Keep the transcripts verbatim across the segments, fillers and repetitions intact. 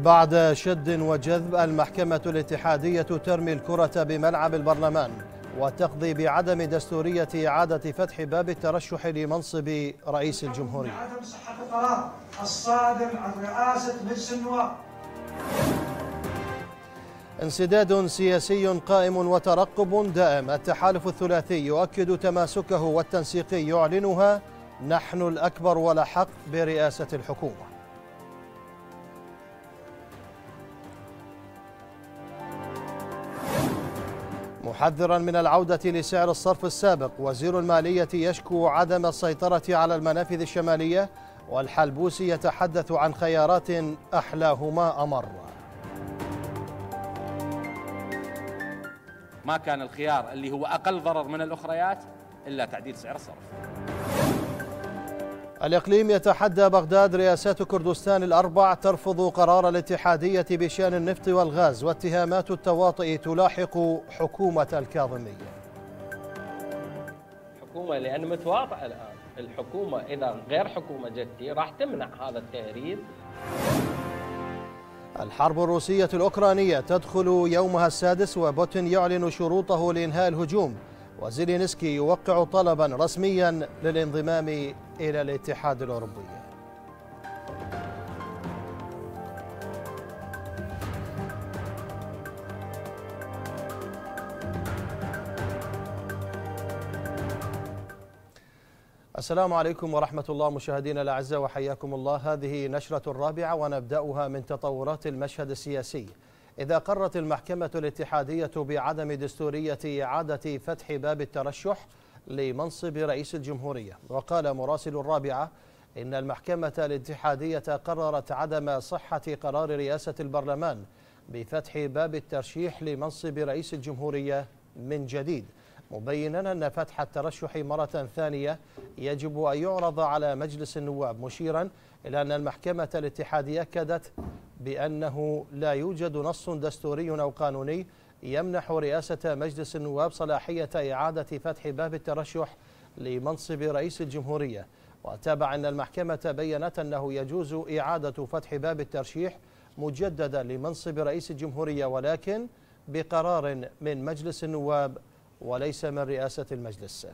بعد شد وجذب المحكمة الاتحادية ترمي الكرة بملعب البرلمان وتقضي بعدم دستورية إعادة فتح باب الترشح لمنصب رئيس الجمهورية. عدم صحة القرار الصادر عن رئاسة مجلس النواب. انسداد سياسي قائم وترقب دائم. التحالف الثلاثي يؤكد تماسكه والتنسيقي يعلنها: نحن الأكبر ولا حق برئاسة الحكومة. محذرا من العودة لسعر الصرف السابق، وزير المالية يشكو عدم السيطرة على المنافذ الشمالية، والحلبوسي يتحدث عن خيارات أحلاهما أمر. ما كان الخيار اللي هو أقل ضرر من الأخريات إلا تعديل سعر الصرف. الإقليم يتحدى بغداد. رئاسات كردستان الأربع ترفض قرار الاتحادية بشأن النفط والغاز، واتهامات التواطئ تلاحق حكومة الكاظمية. حكومة لأن متواطئة الآن، الحكومة إذا غير حكومة جدي راح تمنع هذا التهريب. الحرب الروسية الأوكرانية تدخل يومها السادس، وبوتين يعلن شروطه لإنهاء الهجوم، وزيلينسكي يوقع طلبا رسميا للانضمام إلى الاتحاد الأوروبي. السلام عليكم ورحمة الله مشاهدينا الأعزاء، وحياكم الله. هذه نشرة الرابعة ونبدأها من تطورات المشهد السياسي. إذا قررت المحكمة الاتحادية بعدم دستورية إعادة فتح باب الترشح لمنصب رئيس الجمهورية، وقال مراسل الرابعة إن المحكمة الاتحادية قررت عدم صحة قرار رئاسة البرلمان بفتح باب الترشيح لمنصب رئيس الجمهورية من جديد، مبينا أن فتح الترشح مرة ثانية يجب أن يعرض على مجلس النواب، مشيرا إلى أن المحكمة الاتحادية أكدت بأنه لا يوجد نص دستوري أو قانوني يمنح رئاسة مجلس النواب صلاحية إعادة فتح باب الترشح لمنصب رئيس الجمهورية. وتابع أن المحكمة بيّنت أنه يجوز إعادة فتح باب الترشيح مجددا لمنصب رئيس الجمهورية، ولكن بقرار من مجلس النواب وليس من رئاسة المجلس.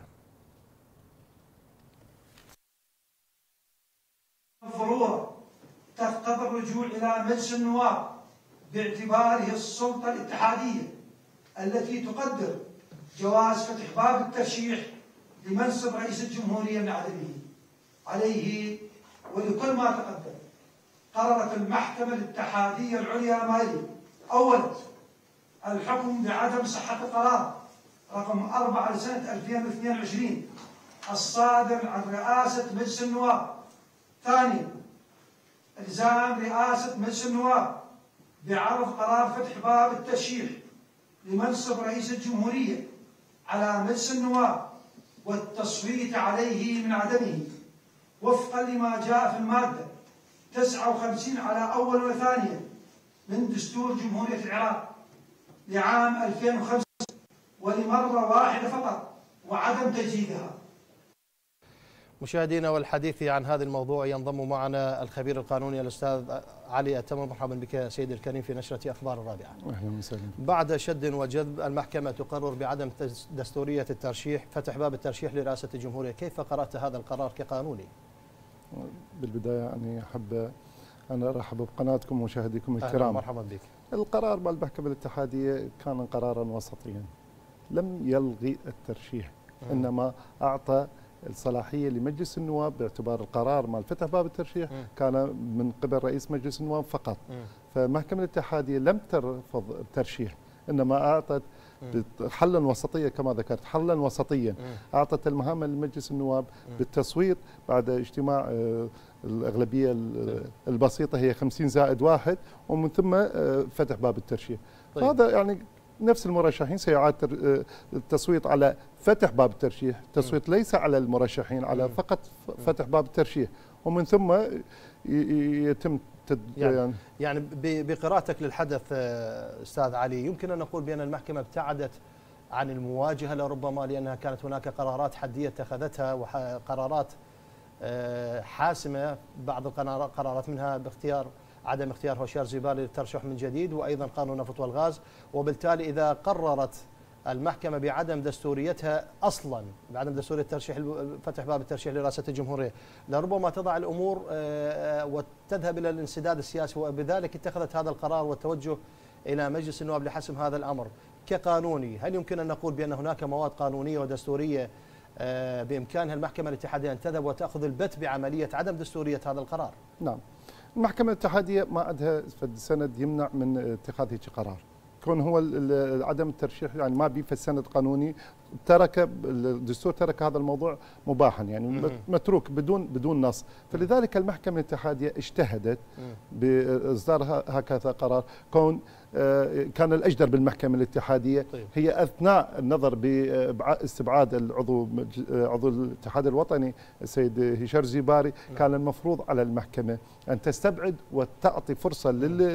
الضرورة تقتضي الرجوع إلى مجلس النواب باعتباره السلطة الاتحادية التي تقدر جواز فتح باب الترشيح لمنصب رئيس الجمهورية من عدمه. عليه ولكل ما تقدم قررت المحكمة الاتحادية العليا ما يلي: أولا، الحكم بعدم صحة القرار رقم أربعة لسنة ألفين واثنين وعشرين الصادر عن رئاسة مجلس النواب. ثانيا، إلزام رئاسة مجلس النواب بعرض قرار فتح باب الترشيح لمنصب رئيس الجمهورية على مجلس النواب والتصويت عليه من عدمه، وفقا لما جاء في المادة تسعة وخمسين على أول وثانية من دستور جمهورية العراق لعام ألفين وخمسة، ولمرة واحدة فقط وعدم تجديدها. مشاهدينا، والحديث عن هذا الموضوع ينضم معنا الخبير القانوني الأستاذ علي التمر. مرحبا بك سيدي الكريم في نشرة أخبار الرابعة. أهلا وسهلا. بعد شد وجذب المحكمة تقرر بعدم دستورية الترشيح فتح باب الترشيح لرئاسة الجمهورية، كيف قرأت هذا القرار كقانوني؟ بالبداية يعني أحب أن أرحب بقناتكم ومشاهديكم الكرام. مرحبا بك. القرار بالمحكمة الاتحادية كان قرارا وسطيا، لم يلغي الترشيح، م. إنما أعطى الصلاحية لمجلس النواب باعتبار القرار مال فتح باب الترشيح م. كان من قبل رئيس مجلس النواب فقط. م. فالمحكمة الاتحادية لم ترفض الترشيح، إنما أعطت حلا وسطيا كما ذكرت، حلا وسطيا. م. أعطت المهام لمجلس النواب م. بالتصويت بعد اجتماع الأغلبية البسيطة هي خمسين زائد واحد، ومن ثم فتح باب الترشيح. طيب. هذا يعني نفس المرشحين سيعاد التصويت على فتح باب الترشيح، التصويت ليس على المرشحين، على فقط فتح باب الترشيح، ومن ثم يتم تد يعني, يعني بقراءتك للحدث أستاذ علي، يمكن أن نقول بأن المحكمة ابتعدت عن المواجهة لربما لأنها كانت هناك قرارات حدية اتخذتها وقرارات حاسمة، بعض القرارات منها باختيار عدم اختيار هوشيار زيبالي للترشح من جديد، وأيضا قانون النفط والغاز. وبالتالي إذا قررت المحكمة بعدم دستوريتها أصلا، بعدم دستورية الترشيح، فتح باب الترشيح لرئاسة الجمهورية، لربما تضع الأمور وتذهب إلى الانسداد السياسي، وبذلك اتخذت هذا القرار والتوجه إلى مجلس النواب لحسم هذا الأمر. كقانوني، هل يمكن أن نقول بأن هناك مواد قانونية ودستورية بإمكانها المحكمة الاتحادية أن تذهب وتأخذ البت بعملية عدم دستورية هذا القرار؟ نعم، المحكمة الاتحادية ما عندها سند يمنع من اتخاذ هيك قرار، كون هو عدم الترشيح يعني ما بي في السند قانوني، ترك الدستور ترك هذا الموضوع مباحا، يعني متروك بدون بدون نص. فلذلك المحكمة الاتحادية اجتهدت باصدار هكذا قرار، كون كان الاجدر بالمحكمة الاتحادية هي اثناء النظر باستبعاد العضو عضو الاتحاد الوطني السيد هشام زيباري، كان المفروض على المحكمة ان تستبعد وتعطي فرصة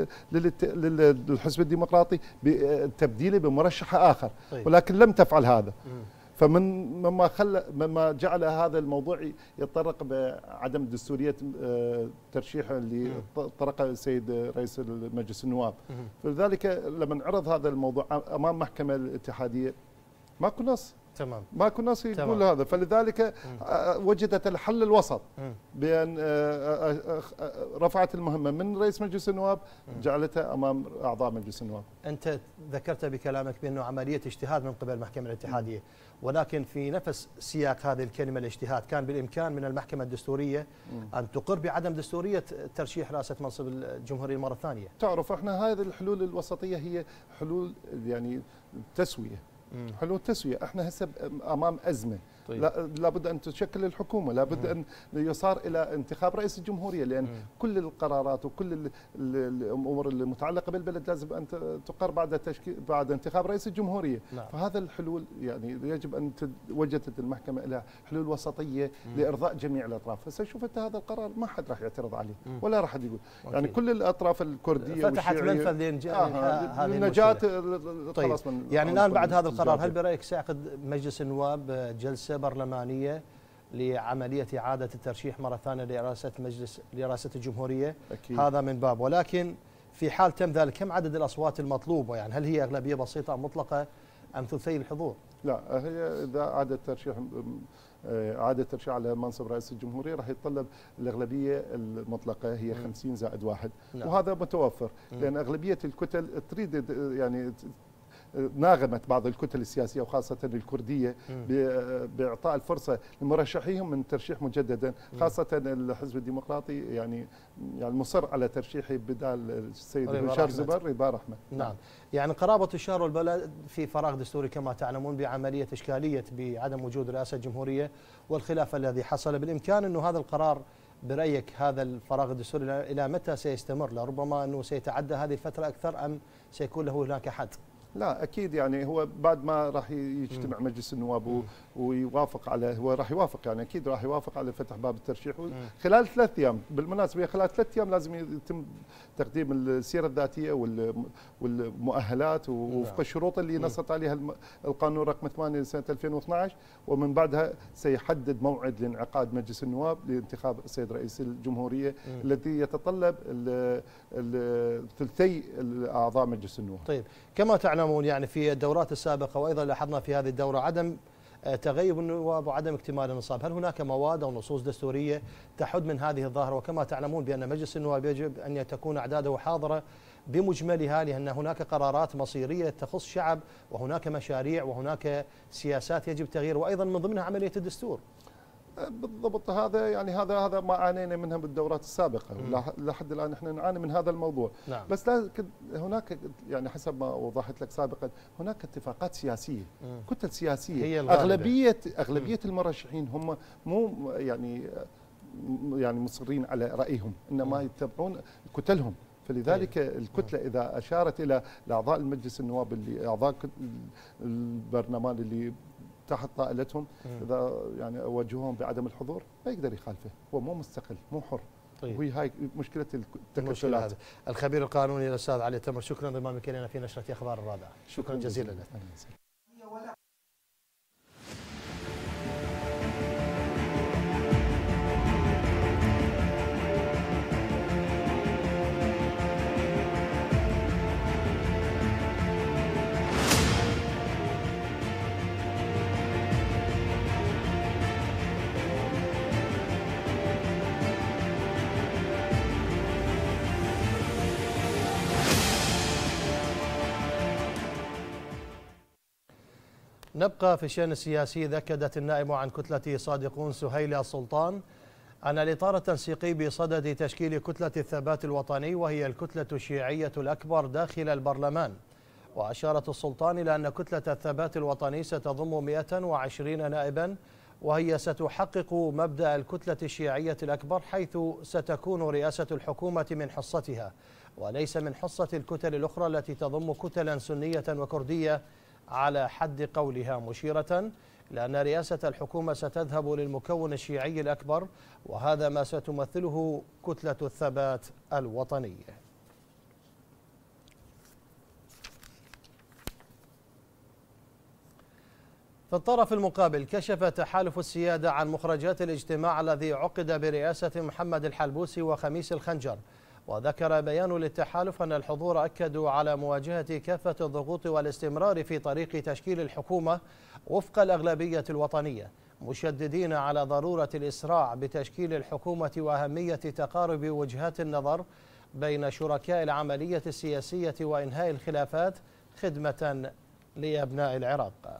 للحزب الديمقراطي بتبديله بمرشح اخر، ولكن لم تفعل هذا. فمن مما خلى مما جعل هذا الموضوع يتطرق بعدم دستوريه ترشيح اللي طرقه السيد رئيس مجلس النواب. فلذلك لما عرض هذا الموضوع امام المحكمه الاتحاديه ماكو نص، تمام، ماكو نص يقول هذا. فلذلك وجدت الحل الوسط بان رفعت المهمه من رئيس مجلس النواب جعلتها امام اعضاء مجلس النواب. انت ذكرت بكلامك بانه عمليه اجتهاد من قبل المحكمه الاتحاديه، ولكن في نفس سياق هذه الكلمه الاجتهاد كان بالامكان من المحكمه الدستوريه ان تقر بعدم دستوريه ترشيح رئاسه منصب الجمهوريه مره ثانيه. تعرف احنا هذه الحلول الوسطيه هي حلول يعني تسويه، حلول تسويه. احنا هسه امام ازمه، طيب. لا لابد ان تشكل الحكومه، لابد ان يصار الى انتخاب رئيس الجمهوريه، لان مم. كل القرارات وكل الامور المتعلقه بالبلد لازم ان تقر بعد تشكيل بعد انتخاب رئيس الجمهوريه. نعم. فهذا الحلول يعني يجب ان وجدت المحكمه لها حلول وسطيه مم. لارضاء جميع الاطراف. هسه شوف انت هذا القرار ما حد راح يعترض عليه مم. ولا راح يقول أوكي. يعني كل الاطراف الكرديه فتحت منفذ لنجاه طيب. خلاص من يعني الان بعد هذا القرار هل برايك سيعقد مجلس النواب جلسه برلمانيه لعمليه اعاده الترشيح مره ثانيه لرئاسه مجلس لرئاسه الجمهوريه؟ أكيد. هذا من باب، ولكن في حال تم ذلك كم عدد الاصوات المطلوبه؟ يعني هل هي اغلبيه بسيطه ام مطلقه ام ثلثي الحضور؟ لا، هي اذا اعاده ترشيح اعاده ترشيح على منصب رئيس الجمهوريه راح يتطلب الاغلبيه المطلقه هي خمسين زائد واحد. نعم. وهذا متوفر لان اغلبيه الكتل تريد يعني ناغمت بعض الكتل السياسيه وخاصه الكرديه باعطاء الفرصه لمرشحيهم من ترشيح مجددا، خاصه الحزب الديمقراطي يعني يعني مصر على ترشيحه بدال السيد هشام زيبالي رضا رحمه. نعم، يعني قرابه الشهر والبلد في فراغ دستوري كما تعلمون بعمليه اشكاليه بعدم وجود رئاسه جمهوريه والخلاف الذي حصل. بالامكان انه هذا القرار برايك هذا الفراغ الدستوري الى متى سيستمر؟ لربما انه سيتعدى هذه الفتره اكثر ام سيكون له هناك حد؟ لا اكيد، يعني هو بعد ما راح يجتمع مم. مجلس النواب ويوافق على هو راح يوافق يعني اكيد راح يوافق على فتح باب الترشيح خلال ثلاث ايام. بالمناسبه خلال ثلاث ايام لازم يتم تقديم السيره الذاتيه والمؤهلات ووفق الشروط اللي نصت عليها القانون رقم ثمانية لسنه ألفين واثنعش، ومن بعدها سيحدد موعد لانعقاد مجلس النواب لانتخاب السيد رئيس الجمهوريه مم. الذي يتطلب ثلثي اعضاء مجلس النواب. طيب، كما تعلمون يعني في الدورات السابقه وايضا لاحظنا في هذه الدوره عدم تغيب النواب وعدم اكتمال النصاب، هل هناك مواد او نصوص دستوريه تحد من هذه الظاهره؟ وكما تعلمون بان مجلس النواب يجب ان تكون اعداده حاضره بمجملها، لان هناك قرارات مصيريه تخص شعب وهناك مشاريع وهناك سياسات يجب تغيير، وايضا من ضمنها عمليه الدستور. بالضبط، هذا يعني هذا هذا ما عانينا منها بالدورات السابقه، لحد الان احنا نعاني من هذا الموضوع. نعم. بس لكن هناك يعني حسب ما وضحت لك سابقا هناك اتفاقات سياسيه، مم. كتل سياسيه هي اغلبيه اغلبيه مم. المرشحين هم مو يعني يعني مصرين على رايهم، انما مم. يتبعون كتلهم. فلذلك طيب. الكتله اذا اشارت الى اعضاء المجلس النواب اللي اعضاء البرلمان اللي تحت طائلتهم اذا يعني وجهوهم بعدم الحضور ما يقدر يخالفه، هو مو مستقل مو حر. طيب. وهي هاي مشكله التكتلات. الخبير القانوني الاستاذ علي تمر، شكرا انضمامك الينا في نشره اخبار الرابعه. شكرا, شكرا جزيلا لك. نبقى في الشأن السياسي. ذكرت النائب عن كتلة صادقون سهيل السلطان أن الإطار التنسيقي بصدد تشكيل كتلة الثبات الوطني وهي الكتلة الشيعية الأكبر داخل البرلمان. وأشارت السلطان إلى أن كتلة الثبات الوطني ستضم مئة وعشرين نائبا، وهي ستحقق مبدأ الكتلة الشيعية الأكبر، حيث ستكون رئاسة الحكومة من حصتها وليس من حصة الكتل الأخرى التي تضم كتلا سنية وكردية على حد قولها، مشيرة لأن رئاسة الحكومة ستذهب للمكون الشيعي الأكبر، وهذا ما ستمثله كتلة الثبات الوطني. في الطرف المقابل، كشف تحالف السيادة عن مخرجات الاجتماع الذي عقد برئاسة محمد الحلبوسي وخميس الخنجر. وذكر بيان للتحالف أن الحضور أكدوا على مواجهة كافة الضغوط والاستمرار في طريق تشكيل الحكومة وفق الأغلبية الوطنية، مشددين على ضرورة الإسراع بتشكيل الحكومة وأهمية تقارب وجهات النظر بين شركاء العملية السياسية وإنهاء الخلافات خدمة لأبناء العراق.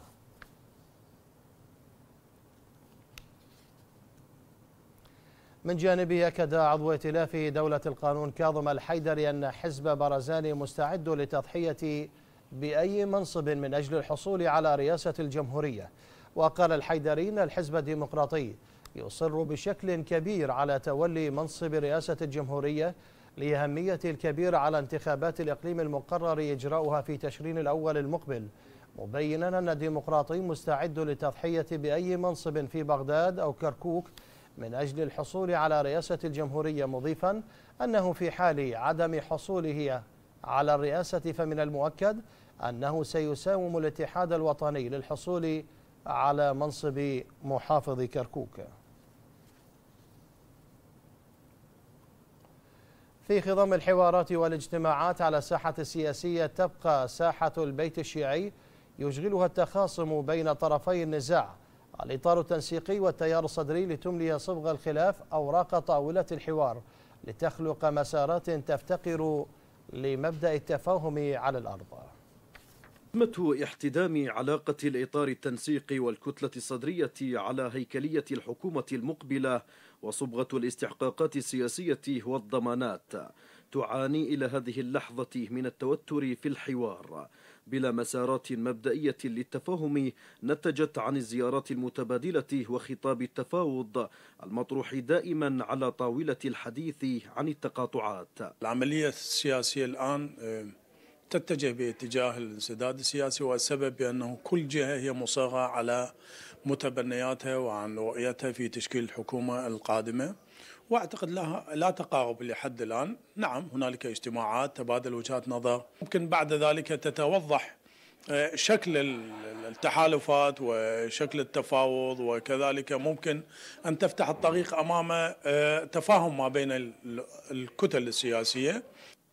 من جانبه أكد عضو ائتلاف دولة القانون كاظم الحيدري أن حزب برزاني مستعد للتضحية بأي منصب من أجل الحصول على رئاسة الجمهورية. وقال الحيدري أن الحزب الديمقراطي يصر بشكل كبير على تولي منصب رئاسة الجمهورية لأهمية الكبيرة على انتخابات الإقليم المقرر إجراؤها في تشرين الأول المقبل، مبينا أن الديمقراطي مستعد للتضحية بأي منصب في بغداد أو كركوك من أجل الحصول على رئاسة الجمهورية، مضيفا أنه في حال عدم حصوله على الرئاسة فمن المؤكد أنه سيساوم الاتحاد الوطني للحصول على منصب محافظ كركوك. في خضم الحوارات والاجتماعات على الساحة السياسية، تبقى ساحة البيت الشيعي يشغلها التخاصم بين طرفي النزاع، الإطار التنسيقي والتيار الصدري لتملي صبغ الخلاف أوراق طاولة الحوار لتخلق مسارات تفتقر لمبدأ التفاهم على الأرض. قمة احتدام علاقة الإطار التنسيقي والكتلة الصدرية على هيكلية الحكومة المقبلة وصبغة الاستحقاقات السياسية والضمانات تعاني إلى هذه اللحظة من التوتر في الحوار بلا مسارات مبدئية للتفاهم نتجت عن الزيارات المتبادلة وخطاب التفاوض المطروح دائما على طاولة الحديث عن التقاطعات. العملية السياسية الآن تتجه باتجاه الانسداد السياسي، والسبب بأنه كل جهة هي مصاغة على متبنياتها وعن رؤيتها في تشكيل الحكومة القادمة، واعتقد لها لا تقارب لحد الآن. نعم هنالك اجتماعات، تبادل وجهات نظر، ممكن بعد ذلك تتوضح شكل التحالفات وشكل التفاوض، وكذلك ممكن أن تفتح الطريق أمام تفاهم ما بين الكتل السياسية.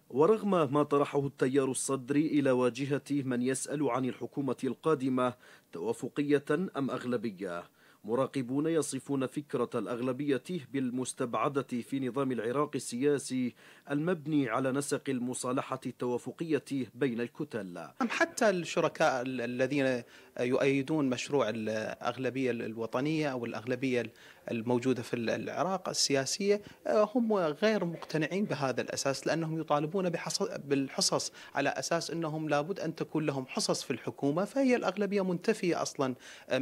ورغم ما طرحه التيار الصدري إلى واجهة من يسأل عن الحكومة القادمة توافقية أم أغلبية، مراقبون يصفون فكرة الأغلبية بالمستبعدة في نظام العراق السياسي المبني على نسق المصالحة التوافقية بين الكتل. حتى الشركاء الذين يؤيدون مشروع الأغلبية الوطنية أو الأغلبية الموجودة في العراق السياسية هم غير مقتنعين بهذا الأساس، لأنهم يطالبون بالحصص على أساس أنهم لابد أن تكون لهم حصص في الحكومة، فهي الأغلبية منتفية أصلا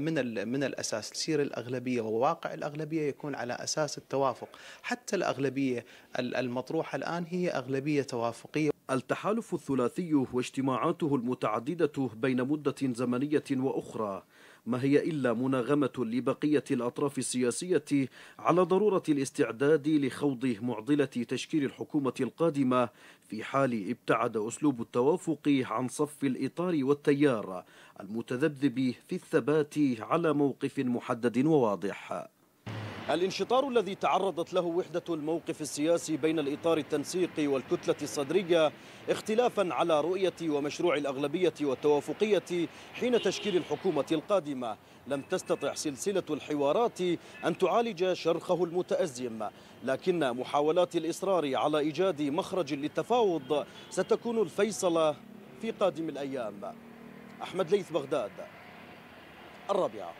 من من الأساس. تصير الأغلبية وواقع الأغلبية يكون على أساس التوافق. حتى الأغلبية المطروحة الآن هي أغلبية توافقية. التحالف الثلاثي واجتماعاته المتعددة بين مدة زمنية وأخرى ما هي إلا مناغمة لبقية الأطراف السياسية على ضرورة الاستعداد لخوض معضلة تشكيل الحكومة القادمة في حال ابتعد أسلوب التوافق عن صف الإطار والتيار المتذبذب في الثبات على موقف محدد وواضح. الانشطار الذي تعرضت له وحدة الموقف السياسي بين الإطار التنسيقي والكتلة الصدرية اختلافا على رؤية ومشروع الأغلبية والتوافقية حين تشكيل الحكومة القادمة لم تستطع سلسلة الحوارات أن تعالج شرخه المتأزم، لكن محاولات الإصرار على إيجاد مخرج للتفاوض ستكون الفيصل في قادم الأيام. أحمد ليث، بغداد، الرابعة.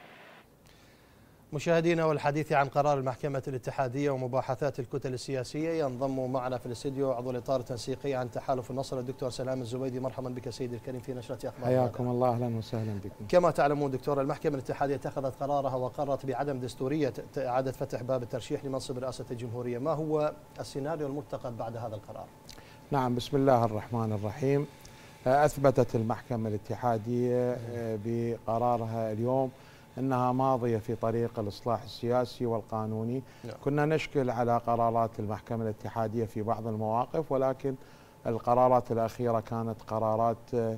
مشاهدينا، والحديث عن قرار المحكمة الاتحادية ومباحثات الكتل السياسية ينضم معنا في الاستديو عضو الإطار التنسيقي عن تحالف النصر الدكتور سلام الزبيدي. مرحبا بك سيدي الكريم في نشرة أخبار. حياكم الله، أهلا وسهلا بكم. كما تعلمون دكتور، المحكمة الاتحادية اتخذت قرارها وقررت بعدم دستورية إعادة فتح باب الترشيح لمنصب رئاسة الجمهورية. ما هو السيناريو المرتقب بعد هذا القرار؟ نعم، بسم الله الرحمن الرحيم. أثبتت المحكمة الاتحادية بقرارها اليوم أنها ماضية في طريق الإصلاح السياسي والقانوني. نعم. كنا نشكل على قرارات المحكمة الاتحادية في بعض المواقف، ولكن القرارات الأخيرة كانت قرارات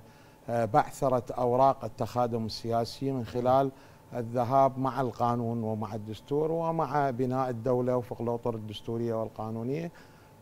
بعثرت أوراق التخادم السياسي من خلال الذهاب مع القانون ومع الدستور ومع بناء الدولة وفق الأطر الدستورية والقانونية.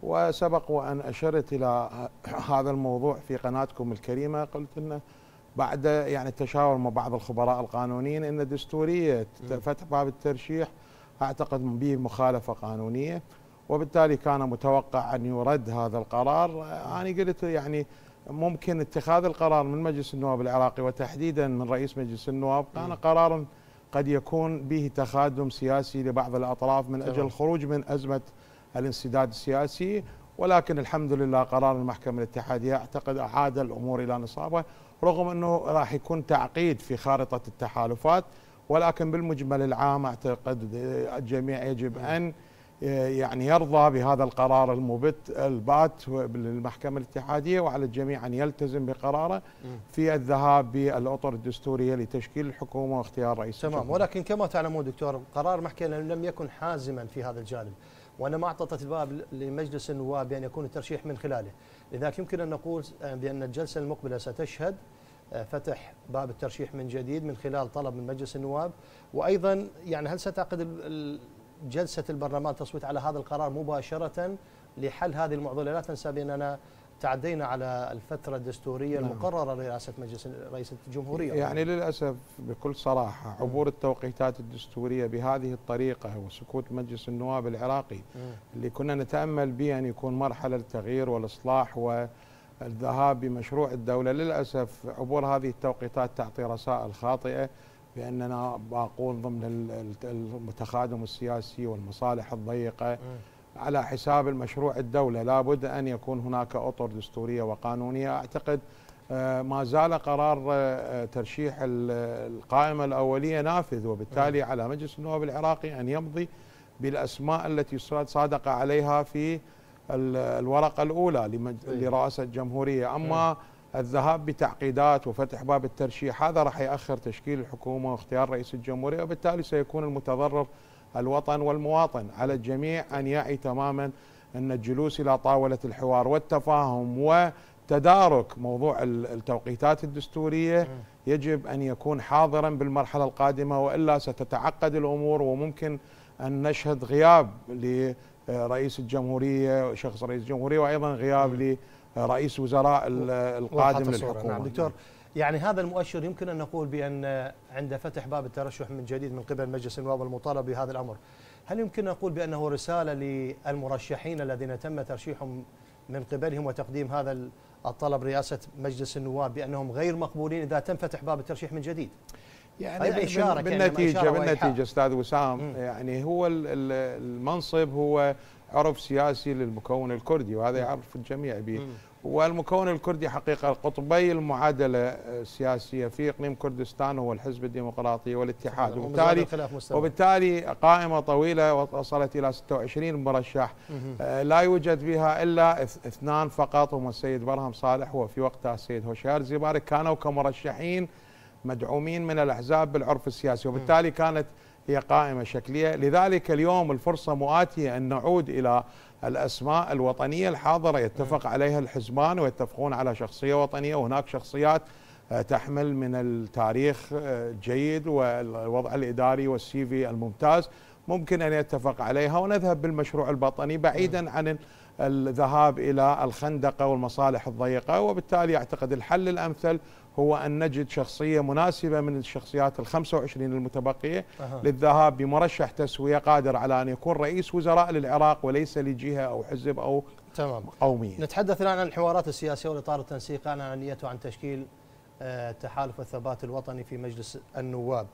وسبق وأن أشرت إلى هذا الموضوع في قناتكم الكريمة، قلت أنه بعد يعني التشاور مع بعض الخبراء القانونيين ان دستوريه فتح باب الترشيح اعتقد به مخالفه قانونيه، وبالتالي كان متوقع ان يرد هذا القرار. انا قلت يعني ممكن اتخاذ القرار من مجلس النواب العراقي وتحديدا من رئيس مجلس النواب كان قرارا قد يكون به تخادم سياسي لبعض الاطراف من اجل الخروج من ازمه الانسداد السياسي، ولكن الحمد لله قرار المحكمه الاتحاديه اعتقد اعاد الامور الى نصابها، رغم أنه راح يكون تعقيد في خارطة التحالفات، ولكن بالمجمل العام أعتقد الجميع يجب أن يعني يرضى بهذا القرار المبت البات للمحكمة الاتحادية، وعلى الجميع أن يلتزم بقراره في الذهاب بالأطر الدستورية لتشكيل الحكومة واختيار رئيس تمام. الجمهورية. ولكن كما تعلمون دكتور، قرار المحكمة لم يكن حازما في هذا الجانب، وأنما أعطت الباب لمجلس النواب بأن يكون الترشيح من خلاله. لذلك يمكن أن نقول بأن الجلسة المقبلة ستشهد فتح باب الترشيح من جديد من خلال طلب من مجلس النواب. وأيضا يعني هل ستعقد جلسة البرلمان تصويت على هذا القرار مباشرة لحل هذه المعضلة؟ لا تنسى بأننا تعدينا على الفترة الدستورية المقررة لرئاسة مجلس رئيس الجمهورية. يعني للأسف بكل صراحة عبور التوقيتات الدستورية بهذه الطريقة وسكوت مجلس النواب العراقي اللي كنا نتأمل به أن يكون مرحلة التغيير والإصلاح والذهاب بمشروع الدولة، للأسف عبور هذه التوقيتات تعطي رسائل خاطئة بأننا باقون ضمن التخادم السياسي والمصالح الضيقة على حساب المشروع الدولة. لابد أن يكون هناك أطر دستورية وقانونية. أعتقد ما زال قرار ترشيح القائمة الأولية نافذ، وبالتالي على مجلس النواب العراقي أن يمضي بالأسماء التي صادق عليها في الورقة الأولى لرئاسة الجمهورية. أما الذهاب بتعقيدات وفتح باب الترشيح هذا راح يأخر تشكيل الحكومة واختيار رئيس الجمهورية، وبالتالي سيكون المتضرر الوطن والمواطن. على الجميع أن يعي تماما أن الجلوس إلى طاولة الحوار والتفاهم وتدارك موضوع التوقيتات الدستورية يجب أن يكون حاضرا بالمرحلة القادمة، وإلا ستتعقد الأمور وممكن أن نشهد غياب لرئيس الجمهورية شخص رئيس الجمهورية، وأيضا غياب لرئيس وزراء القادم للحكومة. نعم دكتور، يعني هذا المؤشر يمكن أن نقول بأن عند فتح باب الترشح من جديد من قبل مجلس النواب والمطالبة بهذا الأمر، هل يمكن أن نقول بأنه رسالة للمرشحين الذين تم ترشيحهم من قبلهم وتقديم هذا الطلب رئاسة مجلس النواب بأنهم غير مقبولين إذا تم فتح باب الترشيح من جديد؟ يعني إشارة بالنتيجة يعني بالنتيجة أستاذ وسام، م. يعني هو المنصب هو عرف سياسي للمكون الكردي، وهذا يعرف الجميع به. والمكون الكردي حقيقة قطبي المعادلة السياسية في إقليم كردستان هو الحزب الديمقراطي والاتحاد، وبالتالي وبالتالي قائمة طويلة وصلت إلى ستة وعشرين مرشح لا يوجد بها إلا اثنان فقط، هم السيد برهم صالح وفي وقتها السيد هوشيار زيبارك، كانوا كمرشحين مدعومين من الأحزاب بالعرف السياسي، وبالتالي كانت هي قائمة شكلية. لذلك اليوم الفرصة مؤاتية أن نعود إلى الأسماء الوطنية الحاضرة يتفق عليها الحزبان ويتفقون على شخصية وطنية، وهناك شخصيات تحمل من التاريخ الجيد والوضع الإداري والسي في الممتاز ممكن أن يتفق عليها، ونذهب بالمشروع الوطني بعيدا عن الذهاب إلى الخندقة والمصالح الضيقة. وبالتالي أعتقد الحل الأمثل هو أن نجد شخصية مناسبة من الشخصيات الخمسة وعشرين المتبقية أه. للذهاب بمرشح تسوية قادر على أن يكون رئيس وزراء للعراق وليس لجهة أو حزب أو تمام. قومية. نتحدث الآن عن الحوارات السياسية والإطار التنسيقي عن نيته عن تشكيل تحالف الثبات الوطني في مجلس النواب.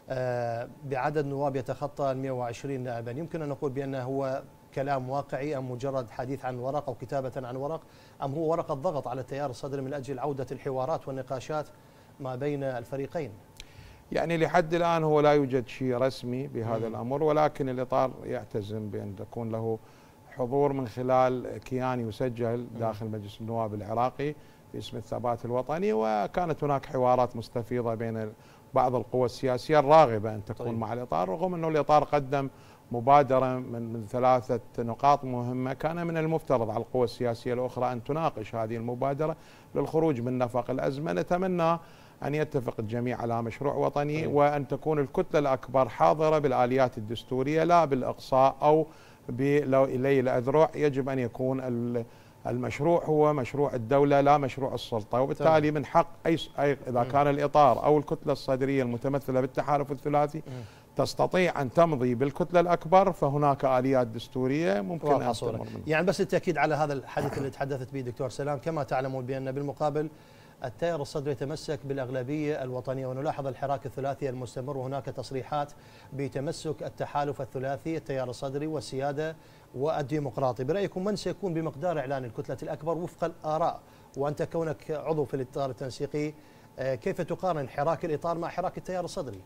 بعدد نواب يتخطى مئة وعشرين نائبا، يمكن أن نقول بأنه هو كلام واقعي أم مجرد حديث عن ورق أو كتابة عن ورق، أم هو ورقة ضغط على التيار الصدري من أجل عودة الحوارات والنقاشات ما بين الفريقين؟ يعني لحد الآن هو لا يوجد شيء رسمي بهذا الأمر، ولكن الإطار يعتزم بأن تكون له حضور من خلال كيان يسجل داخل مجلس النواب العراقي باسم الثبات الوطني، وكانت هناك حوارات مستفيضة بين بعض القوى السياسية الراغبة أن تكون طيب. مع الإطار، رغم أنه الإطار قدم مبادرة من, من ثلاثة نقاط مهمة كان من المفترض على القوى السياسية الأخرى أن تناقش هذه المبادرة للخروج من نفق الأزمة. نتمنى أن يتفق الجميع على مشروع وطني طيب. وأن تكون الكتلة الأكبر حاضرة بالآليات الدستورية لا بالإقصاء أو بلي الأذرع. يجب أن يكون المشروع هو مشروع الدولة لا مشروع السلطة، وبالتالي من حق أي, أي إذا كان الإطار أو الكتلة الصدرية المتمثلة بالتحالف الثلاثي تستطيع أن تمضي بالكتلة الأكبر، فهناك آليات دستورية ممكن أن تمر منها. يعني بس التأكيد على هذا الحديث اللي تحدثت به دكتور سلام، كما تعلمون بأن بالمقابل التيار الصدري يتمسك بالأغلبية الوطنية، ونلاحظ الحراك الثلاثي المستمر، وهناك تصريحات بتمسك التحالف الثلاثي التيار الصدري والسيادة والديمقراطي. برأيكم من سيكون بمقدار إعلان الكتلة الأكبر وفق الآراء؟ وأنت كونك عضو في الإطار التنسيقي، كيف تقارن حراك الإطار مع حراك التيار الصدري؟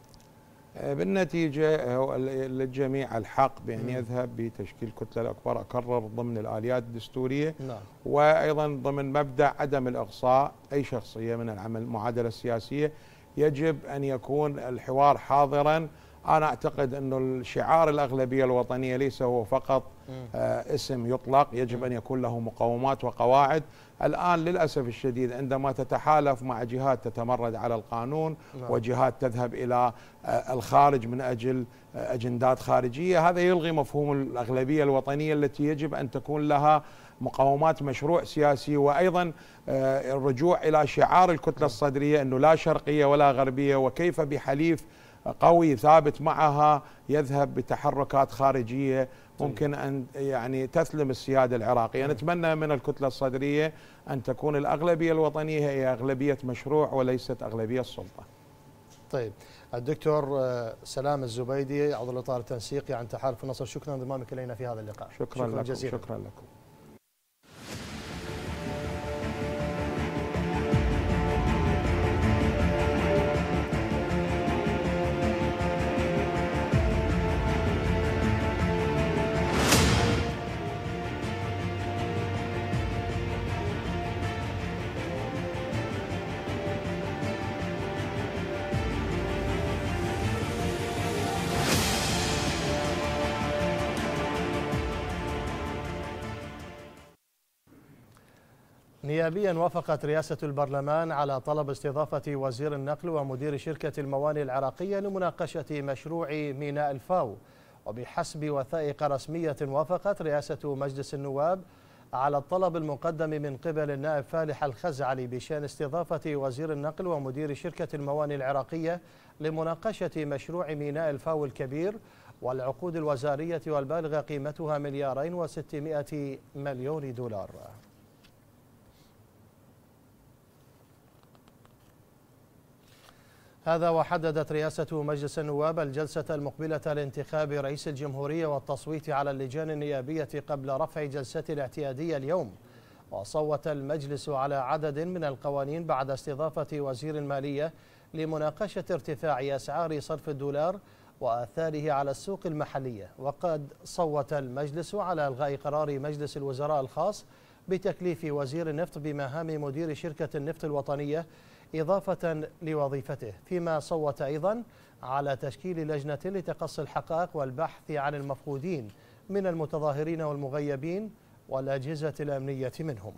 بالنتيجة للجميع الحق بأن يذهب بتشكيل كتلة الأكبر، أكرر ضمن الآليات الدستورية نعم. وأيضا ضمن مبدأ عدم الإقصاء أي شخصية من العمل المعادلة السياسية. يجب أن يكون الحوار حاضرا. أنا أعتقد أن الشعار الأغلبية الوطنية ليس هو فقط آه اسم يطلق، يجب أن يكون له مقومات وقواعد. الآن للأسف الشديد عندما تتحالف مع جهات تتمرد على القانون نعم. وجهات تذهب إلى آه الخارج من أجل آه أجندات خارجية، هذا يلغي مفهوم الأغلبية الوطنية التي يجب أن تكون لها مقومات مشروع سياسي. وأيضا آه الرجوع إلى شعار الكتلة الصدرية أنه لا شرقية ولا غربية، وكيف بحليف قوي ثابت معها يذهب بتحركات خارجية ممكن أن يعني تثلم السيادة العراقية. نتمنى من الكتلة الصدرية أن تكون الأغلبية الوطنية هي أغلبية مشروع وليست أغلبية السلطة. طيب الدكتور سلام الزبيدي عضو الإطار التنسيقي عن تحالف النصر، شكرا لانضمامك إلينا في هذا اللقاء. شكرا, شكرا لكم جزيلا. شكرا لكم. نيابيا وافقت رئاسة البرلمان على طلب استضافة وزير النقل ومدير شركة الموانئ العراقية لمناقشة مشروع ميناء الفاو. وبحسب وثائق رسمية وافقت رئاسة مجلس النواب على الطلب المقدم من قبل النائب فالح الخزعلي بشأن استضافة وزير النقل ومدير شركة الموانئ العراقية لمناقشة مشروع ميناء الفاو الكبير والعقود الوزارية والبالغة قيمتها مليارين وستمائة مليون دولار. هذا وحددت رئاسة مجلس النواب الجلسة المقبلة لانتخاب رئيس الجمهورية والتصويت على اللجان النيابية قبل رفع جلسة الاعتيادية اليوم. وصوت المجلس على عدد من القوانين بعد استضافة وزير المالية لمناقشة ارتفاع أسعار صرف الدولار وآثاره على السوق المحلية. وقد صوت المجلس على إلغاء قرار مجلس الوزراء الخاص بتكليف وزير النفط بمهام مدير شركة النفط الوطنية إضافة لوظيفته، فيما صوت أيضا على تشكيل لجنة لتقصي الحقائق والبحث عن المفقودين من المتظاهرين والمغيبين والأجهزة الأمنية منهم.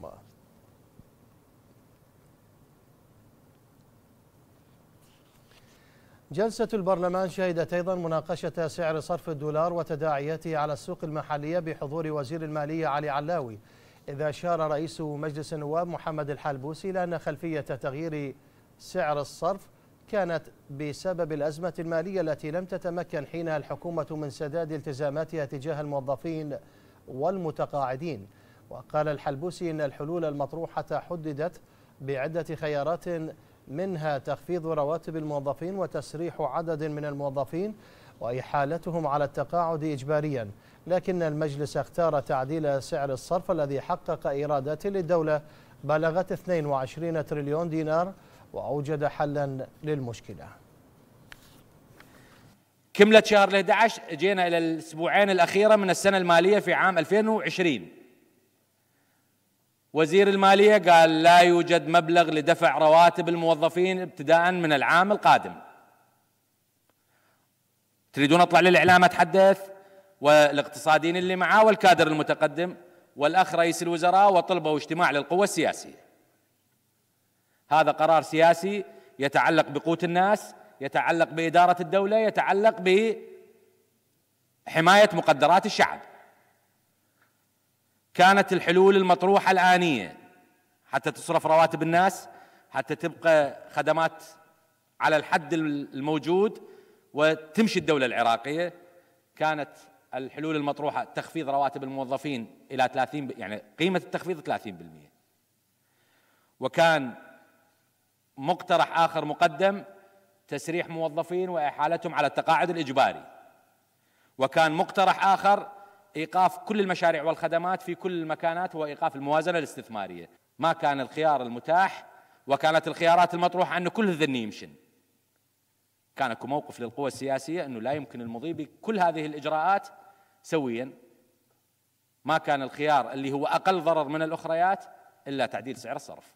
جلسة البرلمان شهدت أيضا مناقشة سعر صرف الدولار وتداعياته على السوق المحلية بحضور وزير المالية علي علاوي، إذا أشار رئيس مجلس النواب محمد الحلبوسي لأن خلفية تغيير سعر الصرف كانت بسبب الأزمة المالية التي لم تتمكن حينها الحكومة من سداد التزاماتها تجاه الموظفين والمتقاعدين. وقال الحلبوسي إن الحلول المطروحة حددت بعدة خيارات منها تخفيض رواتب الموظفين وتسريح عدد من الموظفين وإحالتهم على التقاعد إجباريا، لكن المجلس اختار تعديل سعر الصرف الذي حقق إيرادات للدولة بلغت اثنين وعشرين تريليون دينار وأوجد حلا للمشكلة. كملت شهر الأحد عشر جينا إلى الأسبوعين الأخيرة من السنة المالية في عام ألفين وعشرين. وزير المالية قال لا يوجد مبلغ لدفع رواتب الموظفين ابتداء من العام القادم. تريدون أطلع للإعلام أتحدث والاقتصاديين اللي معاه والكادر المتقدم والأخ رئيس الوزراء وطلبوا اجتماع للقوى السياسية. هذا قرار سياسي يتعلق بقوت الناس، يتعلق بإدارة الدولة، يتعلق بحماية مقدرات الشعب. كانت الحلول المطروحة الآنية حتى تصرف رواتب الناس، حتى تبقى خدمات على الحد الموجود وتمشي الدولة العراقية، كانت الحلول المطروحة تخفيض رواتب الموظفين إلى ثلاثين، يعني قيمة التخفيض ثلاثين بالمئة. وكان مقترح آخر مقدم تسريح موظفين وإحالتهم على التقاعد الإجباري. وكان مقترح آخر إيقاف كل المشاريع والخدمات في كل المكانات وإيقاف الموازنة الاستثمارية. ما كان الخيار المتاح، وكانت الخيارات المطروحة أن كل الذني يمشن. كان اكو موقف للقوى السياسية أنه لا يمكن المضي بكل هذه الإجراءات سويا. ما كان الخيار اللي هو أقل ضرر من الأخريات إلا تعديل سعر الصرف.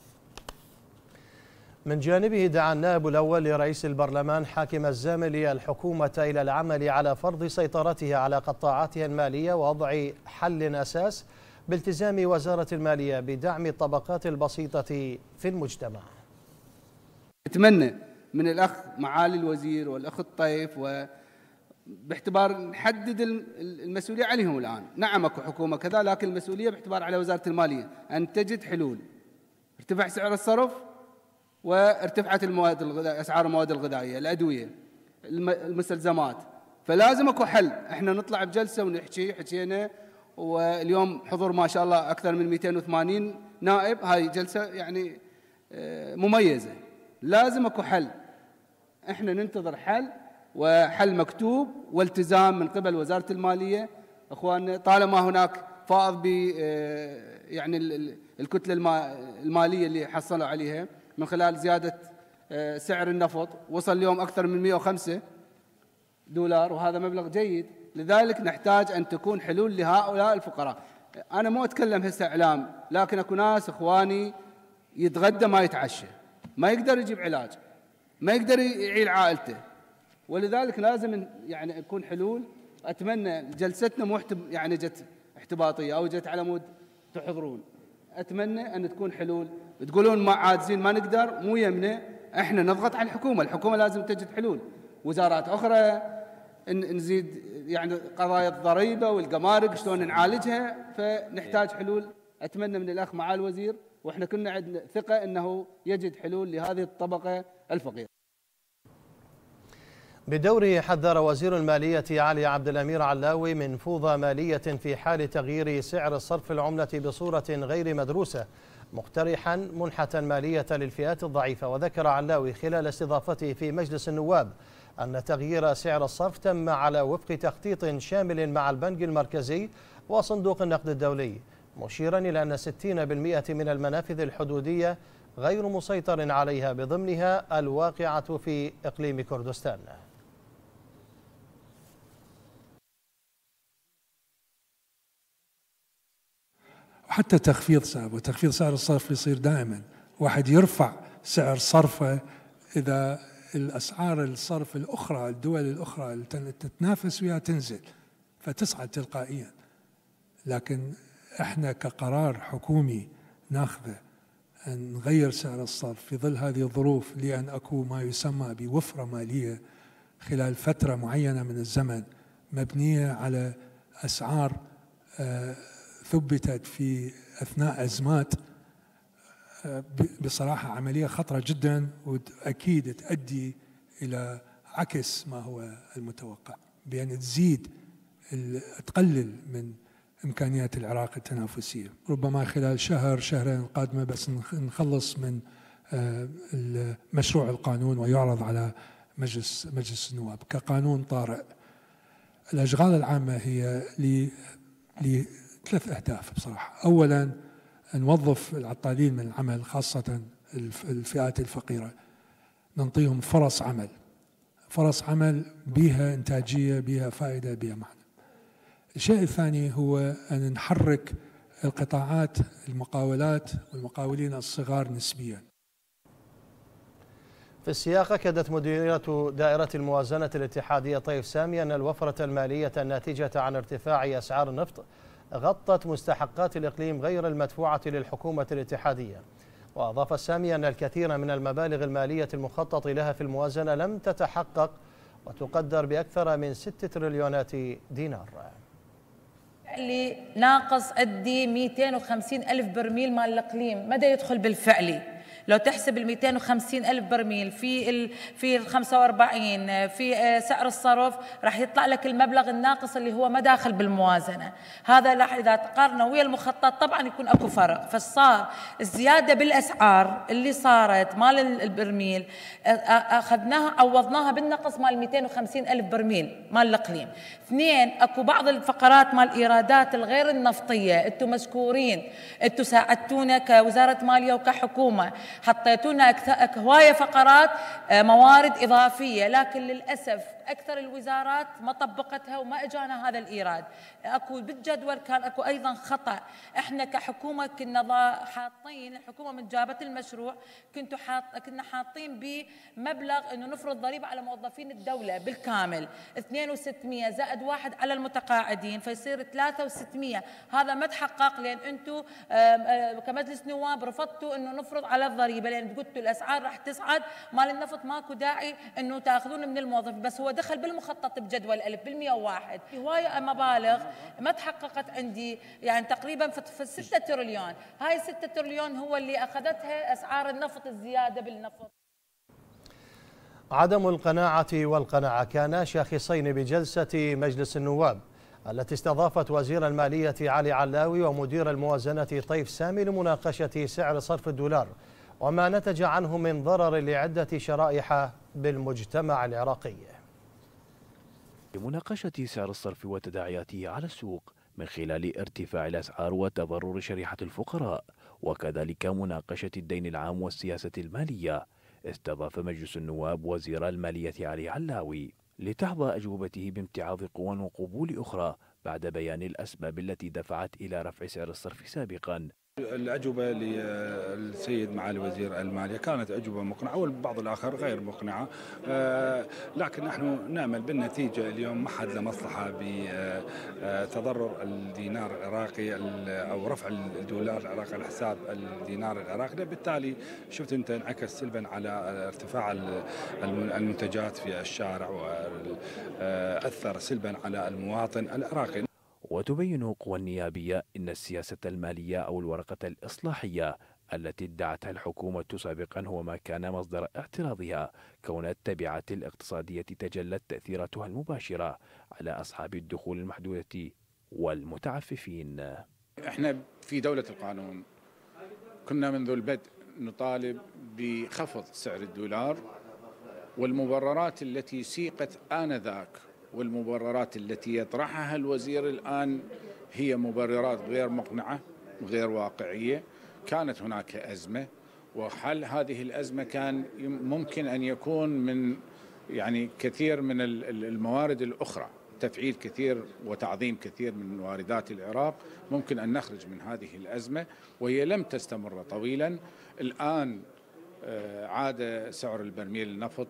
من جانبه دعا النائب الأول لرئيس البرلمان حاكم الزاملي الحكومة إلى العمل على فرض سيطرتها على قطاعاتها المالية ووضع حل أساس بالتزام وزارة المالية بدعم الطبقات البسيطة في المجتمع. أتمنى من الأخ معالي الوزير والأخ الطيف وباعتبار نحدد المسؤولية عليهم الآن. نعم اكو حكومة كذا، لكن المسؤولية باعتبار على وزارة المالية أن تجد حلول. ارتفع سعر الصرف وارتفعت المواد الغذائية، أسعار المواد الغذائية، الأدوية، المستلزمات، فلازم اكو حل. احنا نطلع بجلسة ونحكي، حكينا واليوم حضور ما شاء الله أكثر من مئتين وثمانين نائب. هاي جلسة يعني مميزة. لازم اكو حل. احنا ننتظر حل، وحل مكتوب والتزام من قبل وزارة المالية. اخواننا طالما هناك فائض ب يعني الكتلة المالية اللي حصلوا عليها من خلال زيادة سعر النفط، وصل اليوم أكثر من مئة وخمسة دولار، وهذا مبلغ جيد. لذلك نحتاج أن تكون حلول لهؤلاء الفقراء. أنا مو أتكلم هسه إعلام، لكن أكو ناس إخواني يتغدى ما يتعشى، ما يقدر يجيب علاج، ما يقدر يعيل عائلته، ولذلك لازم يعني يكون حلول. أتمنى جلستنا مو يعني جت احتباطية أو جت على مود تحضرون. أتمنى أن تكون حلول. تقولون ما عاجزين ما نقدر، مو يمنا، احنا نضغط على الحكومة. الحكومة لازم تجد حلول. وزارات أخرى نزيد يعني قضايا الضريبة والجمارك شلون نعالجها، فنحتاج حلول. أتمنى من الأخ معالي الوزير، وإحنا كنا عندنا ثقة أنه يجد حلول لهذه الطبقة الفقيرة. بدوره حذر وزير المالية علي عبد الأمير علاوي من فوضى مالية في حال تغيير سعر الصرف العملة بصورة غير مدروسة، مقترحا منحة مالية للفئات الضعيفة. وذكر علاوي خلال استضافته في مجلس النواب أن تغيير سعر الصرف تم على وفق تخطيط شامل مع البنك المركزي وصندوق النقد الدولي، مشيرا إلى أن ستين بالمئة من المنافذ الحدودية غير مسيطر عليها، بضمنها الواقعة في إقليم كردستان. حتى تخفيض سعر وتخفيض سعر الصرف يصير دائما، واحد يرفع سعر صرفه إذا الأسعار الصرف الأخرى الدول الأخرى اللي تتنافس وياها تنزل فتصعد تلقائيا. لكن احنا كقرار حكومي ناخذه أن نغير سعر الصرف في ظل هذه الظروف لأن أكو ما يسمى بوفرة مالية خلال فترة معينة من الزمن مبنية على أسعار آه ثبتت في أثناء أزمات، بصراحة عملية خطرة جدا، وأكيد تؤدي إلى عكس ما هو المتوقع، بأن تزيد تقلل من إمكانيات العراق التنافسية. ربما خلال شهر شهرين القادمة بس نخلص من مشروع القانون ويعرض على مجلس مجلس النواب كقانون طارئ. الأشغال العامة هي لثلاث أهداف بصراحة. أولا نوظف العطالين من العمل، خاصة الفئات الفقيرة، ننطيهم فرص عمل، فرص عمل بها إنتاجية، بها فائدة، بها معنى. الشيء الثاني هو أن نحرك القطاعات المقاولات والمقاولين الصغار نسبيا. في السياق أكدت مديرة دائرة الموازنة الاتحادية طيف سامي أن الوفرة المالية الناتجة عن ارتفاع أسعار النفط غطت مستحقات الإقليم غير المدفوعة للحكومة الاتحادية. وأضاف السامي أن الكثير من المبالغ المالية المخطط لها في الموازنة لم تتحقق وتقدر بأكثر من ستة تريليونات دينار. اللي ناقص أدي مئتين وخمسين ألف برميل مال الإقليم مدى يدخل بالفعلي. لو تحسب ال مئتين وخمسين ألف برميل في ال في ال خمسة وأربعين في سعر الصرف راح يطلع لك المبلغ الناقص اللي هو ما داخل بالموازنة. هذا راح إذا تقارنه ويا المخطط طبعا يكون أكو فرق. فصار الزيادة بالأسعار اللي صارت مال البرميل أخذناها عوضناها بالنقص مال مئتين وخمسين ألف برميل مال الإقليم. اثنين أكو بعض الفقرات مال الإيرادات الغير النفطية أنتم مشكورين، أنتم ساعدتونا كوزارة مالية وكحكومة، حطيتونا هواية فقرات موارد إضافية، لكن للأسف أكثر الوزارات ما طبقتها وما إجانا هذا الإيراد. أكو بالجدول كان أكو أيضا خطأ. إحنا كحكومة كنا حاطين، الحكومة من جابت المشروع كنتوا حاط كنا حاطين بمبلغ إنه نفرض ضريبة على موظفين الدولة بالكامل اثنين وستمئة زائد واحد على المتقاعدين فيصير ثلاثة وستمئة. هذا ما تحقق لأن أنتوا كمجلس نواب رفضتوا إنه نفرض على الضريبة لأن قلتوا الأسعار راح تصعد مال النفط ماكو داعي إنه تأخذون من الموظف. بس هو دخل بالمخطط بجدول ألف بالمئة وواحد. هواية مبالغ ما تحققت عندي، يعني تقريبا في ستة تريليون. هاي ستة تريليون هو اللي أخذتها أسعار النفط الزيادة بالنفط. عدم القناعة والقناعة كانا شاخصين بجلسة مجلس النواب التي استضافت وزير المالية علي علاوي ومدير الموازنة طيف سامي لمناقشة سعر صرف الدولار وما نتج عنه من ضرر لعدة شرائح بالمجتمع العراقي. لمناقشة سعر الصرف وتداعياته على السوق من خلال ارتفاع الأسعار وتضرر شريحة الفقراء، وكذلك مناقشة الدين العام والسياسة المالية، استضاف مجلس النواب وزير المالية علي علاوي لتحظى أجوبته بامتعاض قوى وقبول أخرى بعد بيان الأسباب التي دفعت إلى رفع سعر الصرف سابقا. الأجوبة للسيد معالي وزير المالية كانت أجوبة مقنعة والبعض الآخر غير مقنعة، لكن نحن نعمل بالنتيجة اليوم ما حد له مصلحة بتضرر الدينار العراقي أو رفع الدولار العراقي على حساب الدينار العراقي. بالتالي شفت أنت انعكس سلبا على ارتفاع المنتجات في الشارع وأثر سلبا على المواطن العراقي. وتبين قوى النيابية أن السياسة المالية أو الورقة الإصلاحية التي ادعتها الحكومة سابقا هو ما كان مصدر اعتراضها، كون التبعات الاقتصادية تجلت تأثيراتها المباشرة على أصحاب الدخول المحدودة والمتعففين. احنا في دولة القانون كنا منذ البدء نطالب بخفض سعر الدولار، والمبررات التي سيقت آنذاك والمبررات التي يطرحها الوزير الآن هي مبررات غير مقنعة غير واقعية. كانت هناك أزمة، وحل هذه الأزمة كان ممكن أن يكون من يعني كثير من الموارد الأخرى، تفعيل كثير وتعظيم كثير من واردات العراق، ممكن أن نخرج من هذه الأزمة، وهي لم تستمر طويلا. الآن عاد سعر البرميل النفط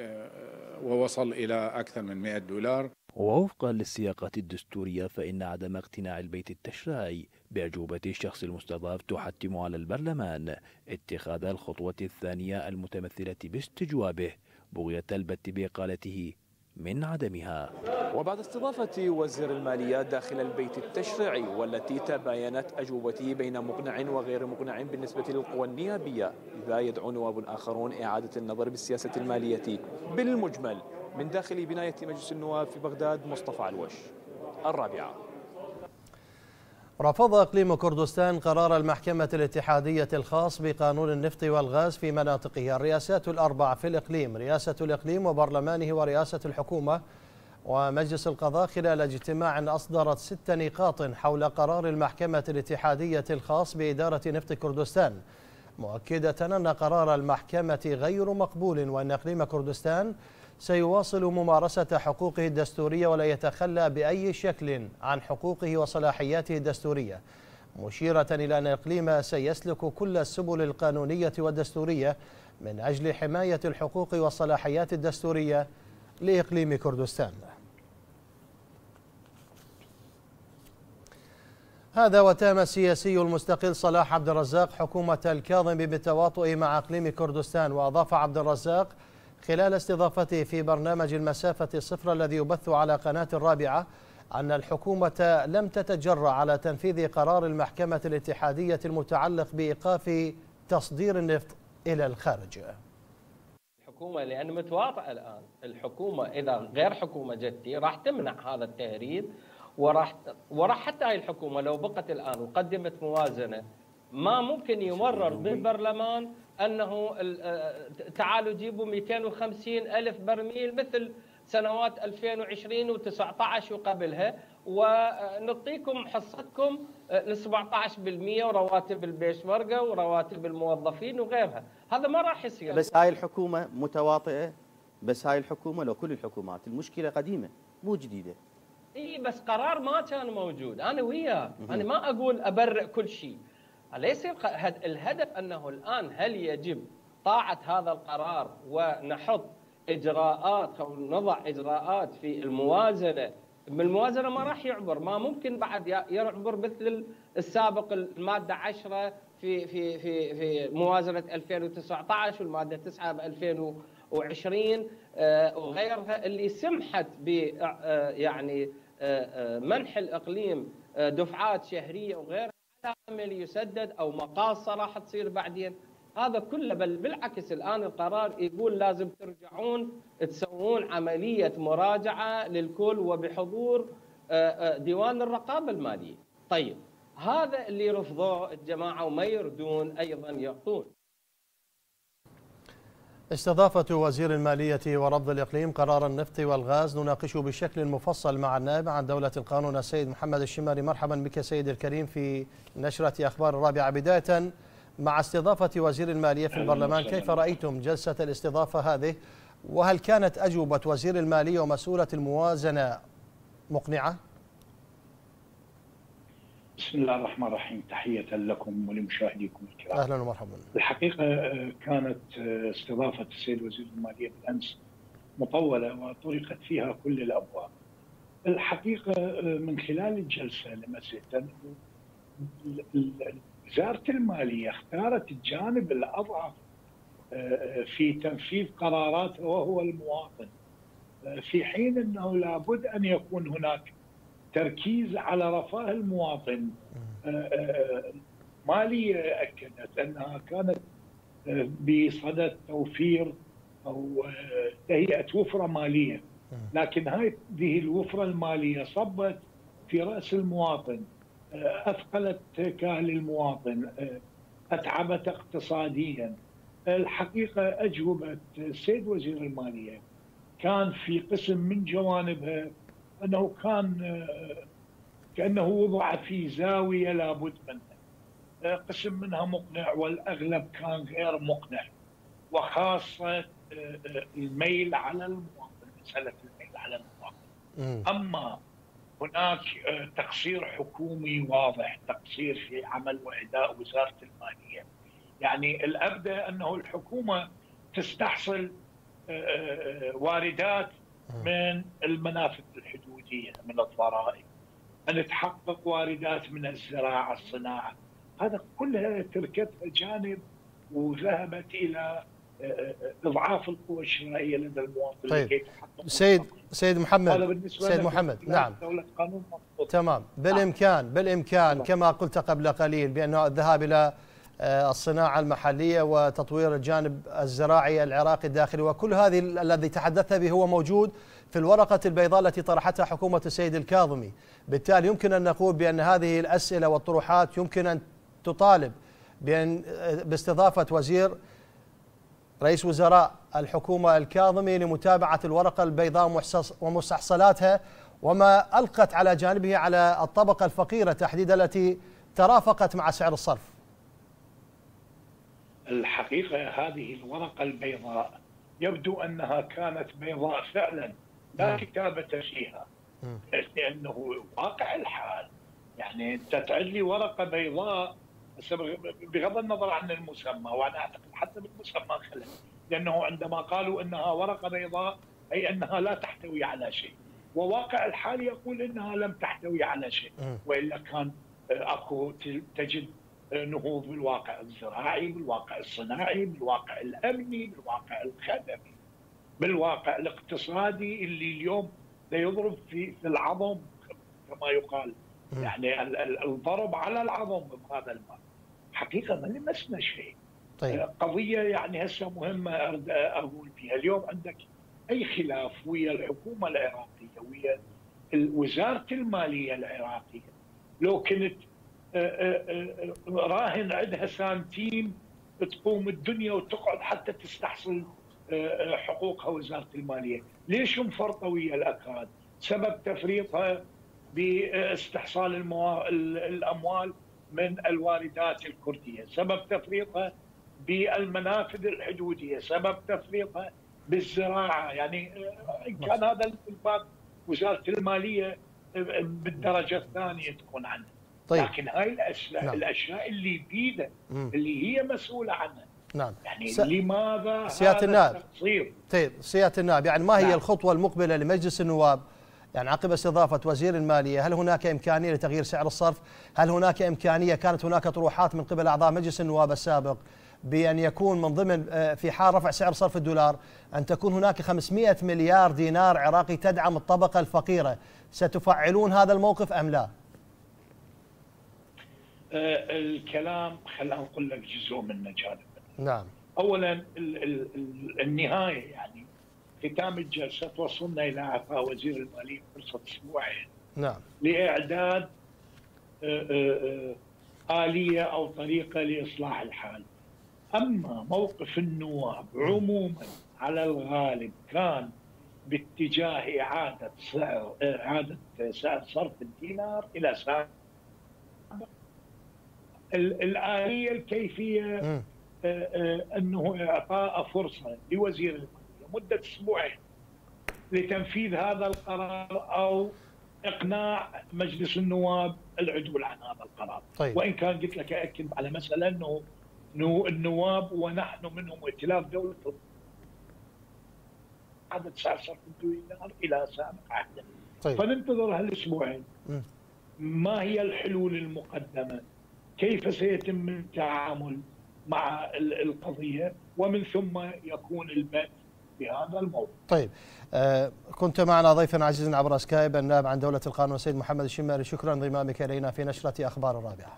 ووصل إلى أكثر من مئة دولار. ووفقا للسياقات الدستورية فإن عدم اقتناع البيت التشريعي بأجوبة الشخص المستضاف تحتم على البرلمان اتخاذ الخطوة الثانية المتمثلة باستجوابه بغية البت بإقالته من عدمها. وبعد استضافة وزير المالية داخل البيت التشريعي والتي تباينت أجوبته بين مقنع وغير مقنع بالنسبة للقوى النيابية، إذا يدعو نواب آخرون إعادة النظر بالسياسة المالية بالمجمل. من داخل بناية مجلس النواب في بغداد، مصطفى علوش، الرابعة. رفض إقليم كردستان قرار المحكمة الاتحادية الخاص بقانون النفط والغاز في مناطقه. الرئاسات الأربع في الإقليم، رئاسة الإقليم وبرلمانه ورئاسة الحكومة ومجلس القضاء، خلال اجتماع أصدرت ست نقاط حول قرار المحكمة الاتحادية الخاص بإدارة نفط كردستان، مؤكدة أن قرار المحكمة غير مقبول، وأن إقليم كردستان سيواصل ممارسة حقوقه الدستورية ولا يتخلى بأي شكل عن حقوقه وصلاحياته الدستورية، مشيرة إلى أن الإقليم سيسلك كل السبل القانونية والدستورية من أجل حماية الحقوق والصلاحيات الدستورية لإقليم كردستان. هذا وتهم السياسي المستقل صلاح عبد الرزاق حكومة الكاظم بالتواطؤ مع إقليم كردستان. وأضاف عبد الرزاق خلال استضافته في برنامج المسافة الصفر الذي يبث على قناة الرابعة أن الحكومة لم تتجرأ على تنفيذ قرار المحكمة الاتحادية المتعلق بإيقاف تصدير النفط إلى الخارج. الحكومة لأن متواطئة الآن، الحكومة إذا غير حكومة جدتي راح تمنع هذا التهريب، وراح وراح حتى هاي الحكومة لو بقت الآن وقدمت موازنة ما ممكن يمرر بالبرلمان أنه تعالوا جيبوا مئتين وخمسين ألف برميل مثل سنوات ألفين وعشرين وتسعة عشر وقبلها، ونعطيكم حصتكم ل سبعة عشر بالمئة ورواتب البيشمركة ورواتب الموظفين وغيرها. هذا ما راح يصير. بس هاي الحكومة متواطئة، بس هاي الحكومة لو كل الحكومات، المشكلة قديمة مو جديدة. اي بس قرار ما كان موجود، انا وياه، انا ما اقول ابرئ كل شيء. ليس الهدف انه الان هل يجب طاعة هذا القرار ونحط اجراءات او نضع اجراءات في الموازنة. من الموازنة ما راح يعبر، ما ممكن بعد يعبر مثل السابق المادة عشرة في في في في موازنة ألفين وتسعة عشر والمادة تسعة ب ألفين وعشرين وغيرها اللي سمحت ب يعني منح الإقليم دفعات شهرية وغيرها على أمل يسدد أو مقاصة راح تصير بعدين. هذا كله بل بالعكس الآن القرار يقول لازم ترجعون تسوون عملية مراجعة للكل وبحضور ديوان الرقابة المالية. طيب هذا اللي رفضوه الجماعة وما يردون أيضا يعطون. استضافة وزير المالية ورفض الإقليم قرار النفط والغاز نناقشه بشكل مفصل مع النائب عن دولة القانون السيد محمد الشماري. مرحبا بك سيد الكريم في نشرة أخبار الرابعة. بداية مع استضافة وزير المالية في البرلمان، كيف رأيتم جلسة الاستضافة هذه؟ وهل كانت أجوبة وزير المالية ومسؤولة الموازنة مقنعة؟ بسم الله الرحمن الرحيم، تحية لكم ولمشاهديكم الكرام. أهلا ومرحبا. الحقيقة كانت استضافة السيد وزير المالية بالأمس مطولة وطرقت فيها كل الأبواب. الحقيقة من خلال الجلسة لمسيت وزارة المالية اختارت الجانب الأضعف في تنفيذ قراراتها وهو المواطن، في حين أنه لابد أن يكون هناك تركيز على رفاه المواطن. مالية أكدت أنها كانت بصدد توفير أو تهيئة وفرة مالية، لكن هذه الوفرة المالية صبت في رأس المواطن، أثقلت كاهل المواطن، أتعبت اقتصاديا. الحقيقة أجوبة السيد وزير المالية كان في قسم من جوانبها أنه كان كأنه وضع في زاوية لابد منها، قسم منها مقنع والأغلب كان غير مقنع، وخاصة الميل على المواطن، مسألة الميل على المواطن. أما هناك تقصير حكومي واضح، تقصير في عمل وأداء وزارة المالية. يعني الأبدى أنه الحكومة تستحصل واردات من المنافذ الحدودية، من الضرائب، أن تحقق واردات من الزراعة، الصناعة، هذا كلها تركتها جانب وذهبت إلى إضعاف القوى الشرائية لدى المواطن. طيب سيد سيد محمد سيد محمد نعم دولة قانون تمام. بالإمكان بالإمكان كما قلت قبل قليل بأنه الذهاب إلى الصناعة المحلية وتطوير الجانب الزراعي العراقي الداخلي، وكل هذه الذي تحدثت به هو موجود في الورقة البيضاء التي طرحتها حكومة السيد الكاظمي. بالتالي يمكن أن نقول بأن هذه الأسئلة والطروحات يمكن أن تطالب بأن باستضافة وزير رئيس وزراء الحكومة الكاظمي لمتابعة الورقة البيضاء ومستحصلاتها وما ألقت على جانبه على الطبقة الفقيرة تحديدا التي ترافقت مع سعر الصرف. الحقيقة هذه الورقة البيضاء يبدو أنها كانت بيضاء فعلا لا كتابة فيها، لأنه واقع الحال يعني أنت تعد لي ورقة بيضاء بغض النظر عن المسمى، وأنا أعتقد حتى بالمسمى خلل، لأنه عندما قالوا أنها ورقة بيضاء أي أنها لا تحتوي على شيء، وواقع الحال يقول أنها لم تحتوي على شيء، وإلا كان أكو تجد نهوض بالواقع الزراعي، بالواقع الصناعي، بالواقع الأمني، بالواقع الخدمي، بالواقع الاقتصادي اللي اليوم لا يضرب في في العظم كما يقال، يعني الضرب على العظم بهذا المال. حقيقة ما لمسنا شيء. طيب. قضية يعني هسه مهمة أقول فيها، اليوم عندك أي خلاف ويا الحكومة العراقية ويا وزارة المالية العراقية، لو كنت راهن عندها سانتيم تقوم الدنيا وتقعد حتى تستحصل حقوقها وزارة المالية، ليش مفرطة ويا الأكراد؟ سبب تفريطها باستحصال الموا... الأموال من الواردات الكردية، سبب تفريطها بالمنافذ الحدودية، سبب تفريطها بالزراعة، يعني إن كان هذا الباب وزارة المالية بالدرجة الثانية تكون عنها. طيب. لكن هاي الأشياء نعم. الأشياء اللي بيده اللي هي مسؤولة عنها. نعم. يعني س... لماذا سيادة النائب التقصير؟ طيب سيادة النائب، يعني ما هي نعم. الخطوة المقبلة لمجلس النواب يعني عقب استضافة وزير المالية؟ هل هناك إمكانية لتغيير سعر الصرف؟ هل هناك إمكانية، كانت هناك طروحات من قبل أعضاء مجلس النواب السابق بأن يكون من ضمن في حال رفع سعر صرف الدولار أن تكون هناك خمسمئة مليار دينار عراقي تدعم الطبقة الفقيرة؟ ستفعلون هذا الموقف أم لا؟ آه الكلام خلينا نقول لك جزء منه جانب. نعم. أولا ال ال ال النهاية يعني ختام الجلسة توصلنا إلى إعطاء وزير المالية فرصة أسبوعين. نعم. لإعداد آه آه آلية أو طريقة لإصلاح الحال. أما موقف النواب عموما على الغالب كان باتجاه إعادة سعر إعادة سعر صرف الدينار إلى سعر الآلية الكيفية أنه إعطاء فرصة لوزير المالية مدة أسبوعين لتنفيذ هذا القرار أو إقناع مجلس النواب العدول عن هذا القرار. طيب. وإن كان قلت لك أأكد على مسألة أنه النواب ونحن منهم ائتلاف دولة عدد سعر صرف الدينار إلى سابق عهده. طيب. فننتظر هالأسبوعين ما هي الحلول المقدمة، كيف سيتم التعامل مع القضية، ومن ثم يكون البدء بهذا الموضوع. طيب آه كنت معنا ضيفا عزيزا عبر سكايب النائب عن دولة القانون السيد محمد الشماري، شكرا لانضمامك إلينا في نشرة أخبار الرابعة.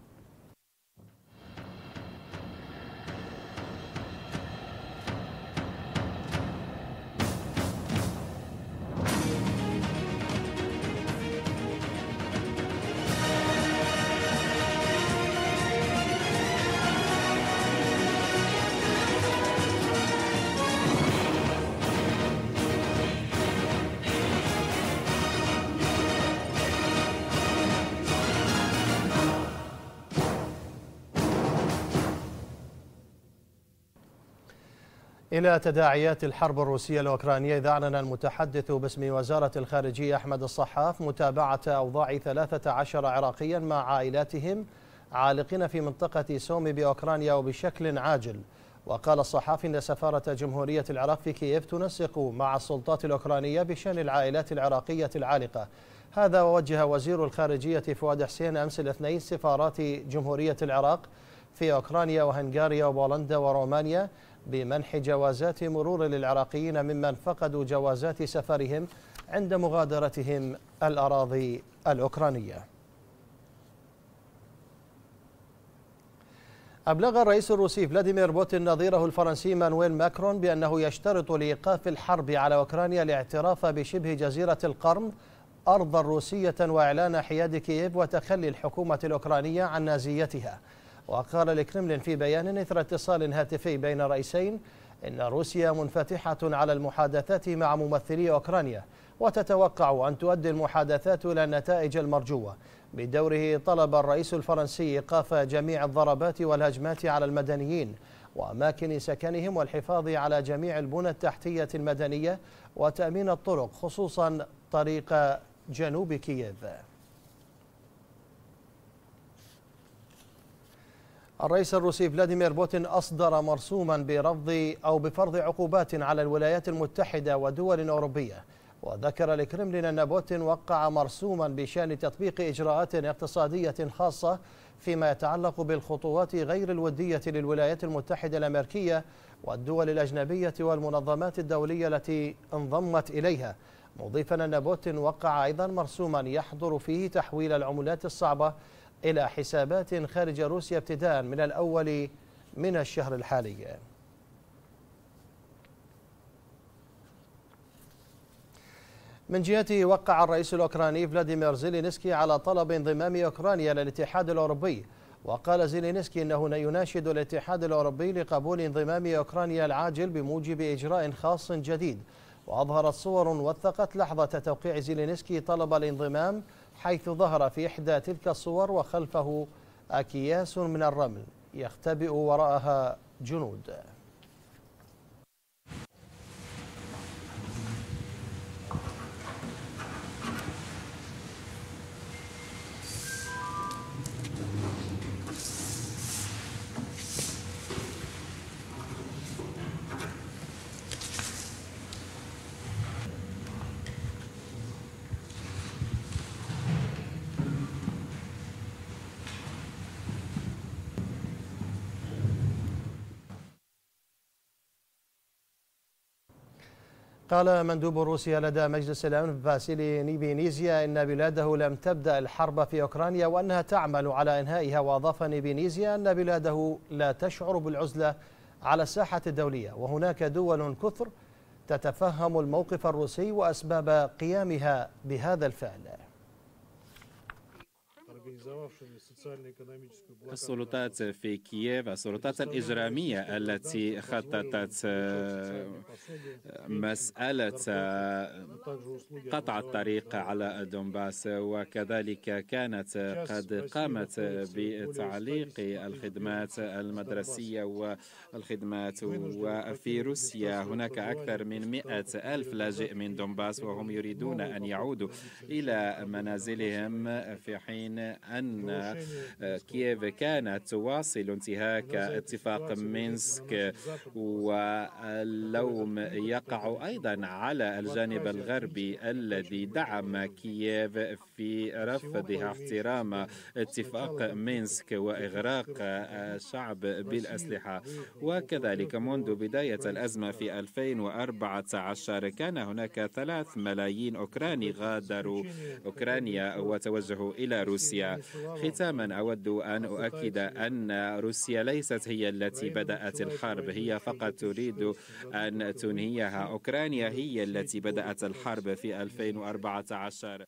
إلى تداعيات الحرب الروسية الأوكرانية، إذ أعلن المتحدث باسم وزارة الخارجية أحمد الصحاف متابعة أوضاع ثلاثة عشر عراقيا مع عائلاتهم عالقين في منطقة سومي بأوكرانيا وبشكل عاجل. وقال الصحاف إن سفارة جمهورية العراق في كييف تنسق مع السلطات الأوكرانية بشأن العائلات العراقية العالقة. هذا ووجه وزير الخارجية فؤاد حسين أمس الاثنين سفارات جمهورية العراق في أوكرانيا وهنغاريا وبولندا ورومانيا بمنح جوازات مرور للعراقيين ممن فقدوا جوازات سفرهم عند مغادرتهم الأراضي الأوكرانية. أبلغ الرئيس الروسي فلاديمير بوتين نظيره الفرنسي مانويل ماكرون بأنه يشترط لإيقاف الحرب على أوكرانيا الاعتراف بشبه جزيرة القرم أرضا روسية وإعلان حياد كييف وتخلي الحكومة الأوكرانية عن نازيتها. وقال الكرملين في بيان إثر اتصال هاتفي بين رئيسين إن روسيا منفتحة على المحادثات مع ممثلي أوكرانيا وتتوقع أن تؤدي المحادثات إلى النتائج المرجوة. بدوره طلب الرئيس الفرنسي إيقاف جميع الضربات والهجمات على المدنيين وأماكن سكنهم والحفاظ على جميع البنى التحتية المدنية وتأمين الطرق خصوصا طريق جنوب كييف. الرئيس الروسي فلاديمير بوتين أصدر مرسوما برفض أو بفرض عقوبات على الولايات المتحدة ودول أوروبية. وذكر الكرملين أن بوتين وقع مرسوما بشأن تطبيق إجراءات اقتصادية خاصة فيما يتعلق بالخطوات غير الودية للولايات المتحدة الأمريكية والدول الأجنبية والمنظمات الدولية التي انضمت إليها، مضيفا أن بوتين وقع أيضا مرسوما يحظر فيه تحويل العملات الصعبة إلى حسابات خارج روسيا ابتداء من الأول من الشهر الحالي. من جهته وقع الرئيس الأوكراني فلاديمير زيلينسكي على طلب انضمام أوكرانيا للاتحاد الأوروبي. وقال زيلينسكي أنه يناشد الاتحاد الأوروبي لقبول انضمام أوكرانيا العاجل بموجب إجراء خاص جديد. وأظهرت صور وثقت لحظة توقيع زيلينسكي طلب الانضمام، حيث ظهر في إحدى تلك الصور وخلفه أكياس من الرمل يختبئ وراءها جنود. قال مندوب روسيا لدى مجلس الأمن فاسيلي نيبينيزيا إن بلاده لم تبدأ الحرب في أوكرانيا وأنها تعمل على إنهائها. وأضاف نيبينيزيا أن بلاده لا تشعر بالعزلة على الساحة الدولية وهناك دول كثر تتفهم الموقف الروسي وأسباب قيامها بهذا الفعل. السلطات في كييف السلطات الإجرامية التي خططت مسألة قطع الطريق على دونباس وكذلك كانت قد قامت بتعليق الخدمات المدرسية والخدمات. وفي روسيا هناك أكثر من مئة ألف لاجئ من دونباس وهم يريدون أن يعودوا إلى منازلهم، في حين أن كييف كانت تواصل انتهاك اتفاق مينسك. واللوم يقع أيضا على الجانب الغربي الذي دعم كييف في رفضها احترام اتفاق مينسك وإغراق الشعب بالأسلحة. وكذلك منذ بداية الأزمة في ألفين وأربعة عشر كان هناك ثلاث ملايين أوكراني غادروا أوكرانيا وتوجهوا إلى روسيا. ختاما أود أن أؤكد أن روسيا ليست هي التي بدأت الحرب، هي فقط تريد أن تنهيها. أوكرانيا هي التي بدأت الحرب في ألفين وأربعة عشر.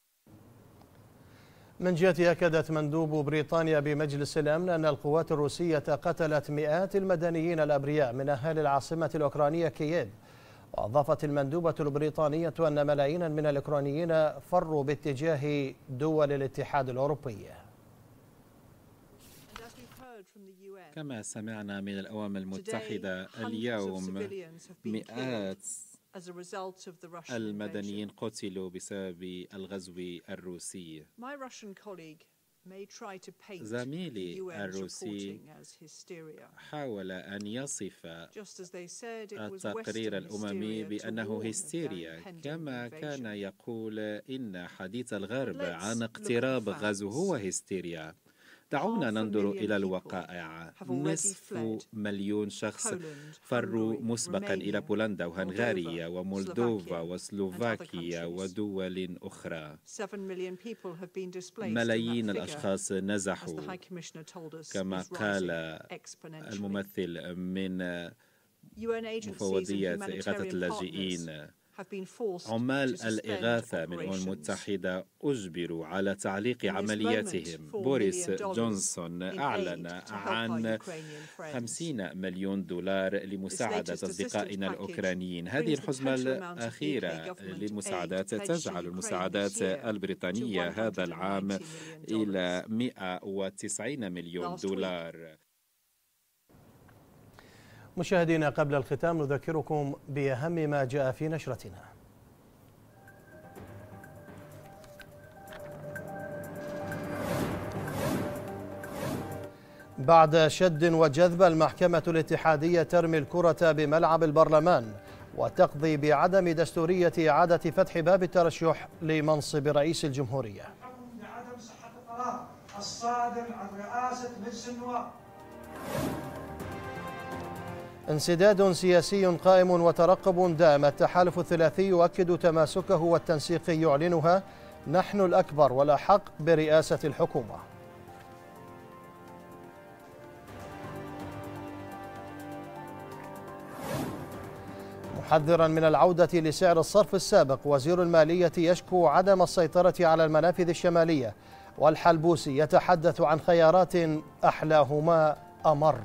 من جهة أكدت مندوب بريطانيا بمجلس الأمن أن القوات الروسية قتلت مئات المدنيين الأبرياء من أهالي العاصمة الأوكرانية كييف. وأضافت المندوبة البريطانية أن ملايين من الأوكرانيين فروا باتجاه دول الاتحاد الأوروبي. كما سمعنا من الأمم المتحدة اليوم مئات المدنيين قتلوا بسبب الغزو الروسي. زميلي الروسي حاول أن يصف التقرير الأممي بأنه هستيريا، كما كان يقول إن حديث الغرب عن اقتراب غزو هو هستيريا. دعونا ننظر إلى الوقائع. نصف مليون شخص فروا مسبقا إلى بولندا وهنغاريا ومولدوفا وسلوفاكيا ودول أخرى. ملايين الأشخاص نزحوا كما قال الممثل من مفوضية إغاثة اللاجئين. عمال الإغاثة من الأمم المتحدة أجبروا على تعليق عملياتهم. بوريس جونسون أعلن عن خمسين مليون دولار لمساعدة أصدقائنا الأوكرانيين. هذه الحزمة الأخيرة للمساعدات تجعل المساعدات البريطانية هذا العام إلى مئة وتسعين مليون دولار. مشاهدينا، قبل الختام نذكركم بأهم ما جاء في نشرتنا. بعد شد وجذب، المحكمة الاتحادية ترمي الكرة بملعب البرلمان وتقضي بعدم دستورية إعادة فتح باب الترشح لمنصب رئيس الجمهورية. بعدم صحة القرار الصادر عن رئاسة مجلس النواب. انسداد سياسي قائم وترقب دائم. التحالف الثلاثي يؤكد تماسكه والتنسيق يعلنها. نحن الأكبر والأحق برئاسة الحكومة. محذرا من العودة لسعر الصرف السابق، وزير المالية يشكو عدم السيطرة على المنافذ الشمالية، والحلبوسي يتحدث عن خيارات أحلاهما أمر.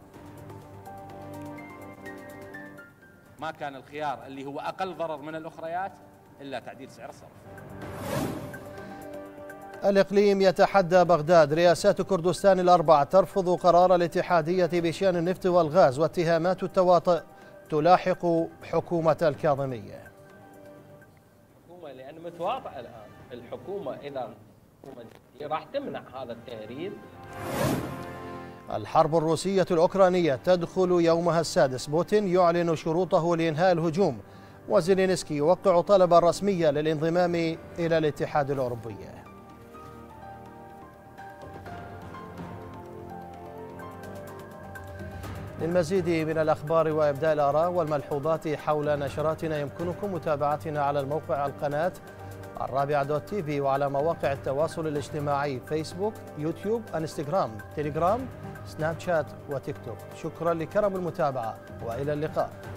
ما كان الخيار اللي هو أقل ضرر من الأخريات إلا تعديل سعر الصرف. الإقليم يتحدى بغداد. رئاسات كردستان الأربع ترفض قرار الاتحادية بشأن النفط والغاز، واتهامات التواطؤ تلاحق حكومة الكاظمية. الحكومة لأن متواطئة الآن. الحكومة إذا راح تمنع هذا التهريب. الحرب الروسية الأوكرانية تدخل يومها السادس. بوتين يعلن شروطه لإنهاء الهجوم، وزيلينسكي يوقع طلبا رسميا للانضمام إلى الاتحاد الأوروبي. للمزيد من الأخبار وإبداء الآراء والملحوظات حول نشراتنا يمكنكم متابعتنا على الموقع القناة الرابعة دوت تي في، وعلى مواقع التواصل الاجتماعي فيسبوك، يوتيوب، انستغرام، تليجرام، سناب شات وتيك توك. شكرا لكرم المتابعة وإلى اللقاء.